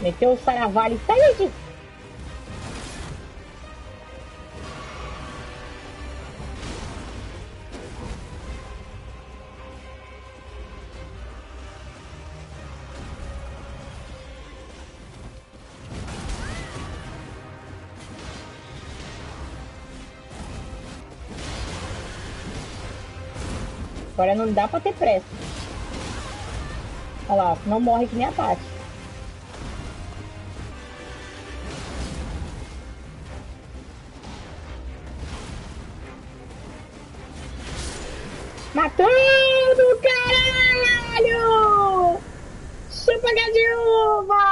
Meteu o saravá ali. Sai daqui. Agora não dá pra ter pressa. Olha lá, não morre que nem a Tati. Matando, caralho! Chupa de uva!